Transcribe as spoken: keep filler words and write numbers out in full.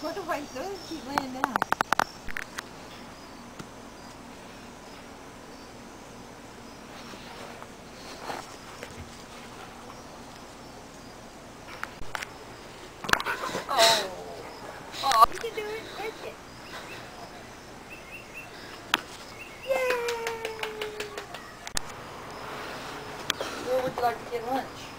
What do I do? Keep laying down. Oh. Oh. You can do it. Take it. Yay! Where would you like to get lunch?